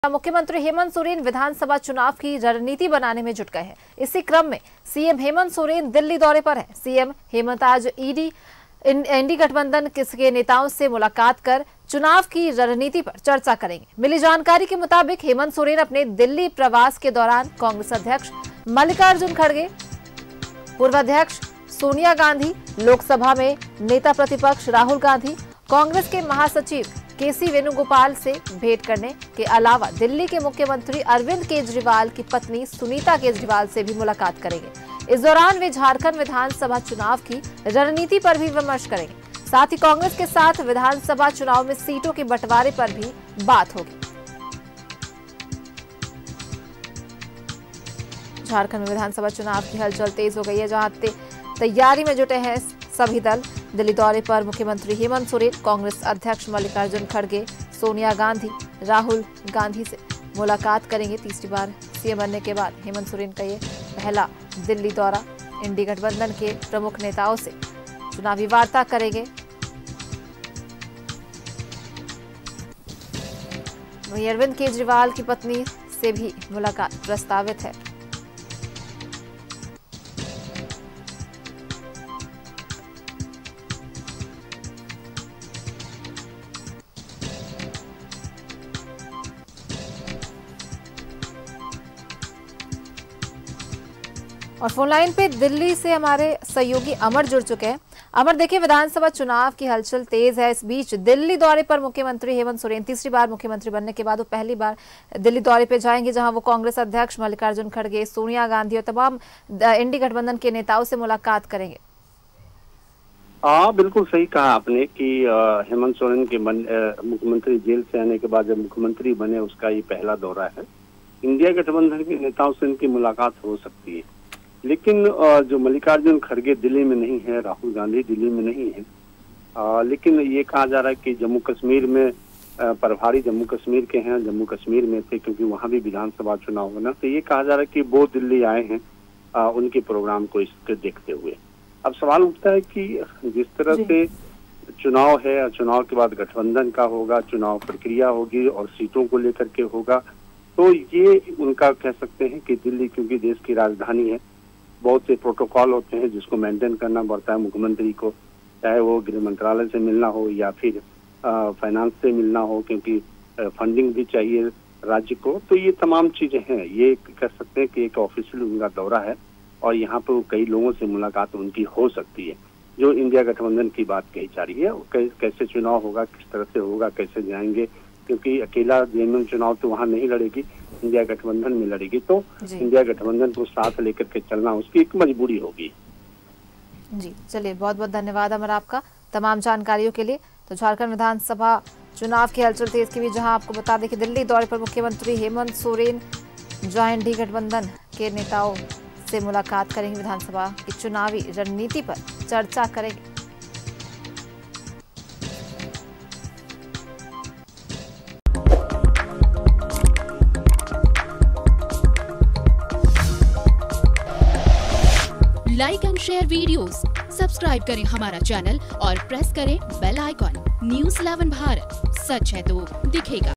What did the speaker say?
मुख्यमंत्री हेमंत सोरेन विधानसभा चुनाव की रणनीति बनाने में जुट गए हैं। इसी क्रम में सीएम हेमंत सोरेन दिल्ली दौरे पर हैं। सीएम हेमंत आज इंडी गठबंधन के नेताओं से मुलाकात कर चुनाव की रणनीति पर चर्चा करेंगे। मिली जानकारी के मुताबिक हेमंत सोरेन अपने दिल्ली प्रवास के दौरान कांग्रेस अध्यक्ष मल्लिकार्जुन खड़गे, पूर्व अध्यक्ष सोनिया गांधी, लोकसभा में नेता प्रतिपक्ष राहुल गांधी, कांग्रेस के महासचिव केसी वेणुगोपाल से भेंट करने के अलावा दिल्ली के मुख्यमंत्री अरविंद केजरीवाल की पत्नी सुनीता केजरीवाल से भी मुलाकात करेंगे। इस दौरान वे झारखंड विधानसभा चुनाव की रणनीति पर भी विमर्श करेंगे। साथ ही कांग्रेस के साथ विधानसभा चुनाव में सीटों के बंटवारे पर भी बात होगी। झारखंड में विधानसभा चुनाव की हलचल तेज हो गई है, जहां तैयारी में जुटे हैं सभी दल। दिल्ली दौरे पर मुख्यमंत्री हेमंत सोरेन कांग्रेस अध्यक्ष मल्लिकार्जुन खड़गे, सोनिया गांधी, राहुल गांधी से मुलाकात करेंगे। तीसरी बार सीएम बनने के बाद हेमंत सोरेन का ये पहला दिल्ली दौरा। इंडी गठबंधन के प्रमुख नेताओं से चुनावी वार्ता करेंगे। वहीं अरविंद केजरीवाल की पत्नी से भी मुलाकात प्रस्तावित है। और फोन लाइन पे दिल्ली से हमारे सहयोगी अमर जुड़ चुके हैं। अमर, देखिए विधानसभा चुनाव की हलचल तेज है। इस बीच दिल्ली दौरे पर मुख्यमंत्री हेमंत सोरेन तीसरी बार मुख्यमंत्री बनने के बाद वो पहली बार दिल्ली दौरे पे जाएंगे, जहां वो कांग्रेस अध्यक्ष मल्लिकार्जुन खड़गे, सोनिया गांधी और तमाम इंडी गठबंधन के नेताओं से मुलाकात करेंगे। हाँ, बिल्कुल सही कहा आपने कि हेमंत सोरेन के मुख्यमंत्री जेल से आने के बाद जब मुख्यमंत्री बने उसका ये पहला दौरा है। इंडिया गठबंधन के नेताओं से इनकी मुलाकात हो सकती है, लेकिन जो मल्लिकार्जुन खड़गे दिल्ली में नहीं है, राहुल गांधी दिल्ली में नहीं है। लेकिन ये कहा जा रहा है कि जम्मू कश्मीर में प्रभारी जम्मू कश्मीर के हैं, जम्मू कश्मीर में थे क्योंकि वहां भी विधानसभा चुनाव होना, तो ये कहा जा रहा है कि वो दिल्ली आए हैं उनके प्रोग्राम को इसके देखते हुए। अब सवाल उठता है कि जिस तरह से चुनाव है, चुनाव के बाद गठबंधन का होगा, चुनाव प्रक्रिया होगी और सीटों को लेकर के होगा, तो ये उनका कह सकते हैं कि दिल्ली क्योंकि देश की राजधानी है, बहुत से प्रोटोकॉल होते हैं जिसको मेंटेन करना पड़ता है मुख्यमंत्री को, चाहे वो गृह मंत्रालय से मिलना हो या फिर फाइनेंस से मिलना हो, क्योंकि फंडिंग भी चाहिए राज्य को। तो ये तमाम चीजें हैं, ये कह सकते हैं कि एक ऑफिशियल उनका दौरा है और यहाँ पर कई लोगों से मुलाकात उनकी हो सकती है। जो इंडिया गठबंधन की बात कही जा रही है, कैसे चुनाव होगा, किस तरह से होगा, कैसे जाएंगे, क्योंकि अकेला जेएमएम चुनाव तो वहाँ नहीं लड़ेगी, इंडिया गठबंधन में लड़ेगी, तो इंडिया गठबंधन को साथ लेकर के चलना उसकी एक मजबूरी होगी। जी चलिए, बहुत बहुत धन्यवाद अमर आपका तमाम जानकारियों के लिए। तो झारखंड विधानसभा चुनाव की हलचल तेज के बीच जहां आपको बता दें कि दिल्ली दौरे पर मुख्यमंत्री हेमंत सोरेन जहां इंडी गठबंधन के नेताओं से मुलाकात करेंगे, विधानसभा की चुनावी रणनीति पर चर्चा करेंगे। Like and share videos, subscribe करें हमारा चैनल और प्रेस करें बेल आइकॉन। न्यूज़ 11 भारत, सच है तो दिखेगा।